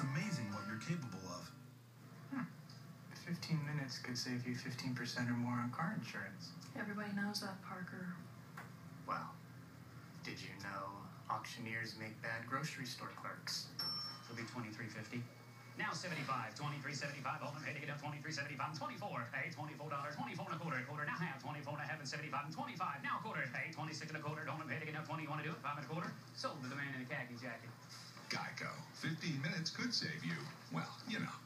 amazing what you're capable of. 15 minutes could save you 15% or more on car insurance. Everybody knows that, Parker. Well, did you know auctioneers make bad grocery store clerks? It'll be $23.50. Now 75, $23.75. Hold on, pay to get up $23.75 and 24. Pay $24, 24 and a quarter. Now have 24 and a half and 75 and 25. Now quarter. Pay 26 and a quarter. Don't pay to get up 20. You want to do it? 5 and a quarter. Sold to the man in the khaki jacket. Geico. 15 minutes could save you, well, you know.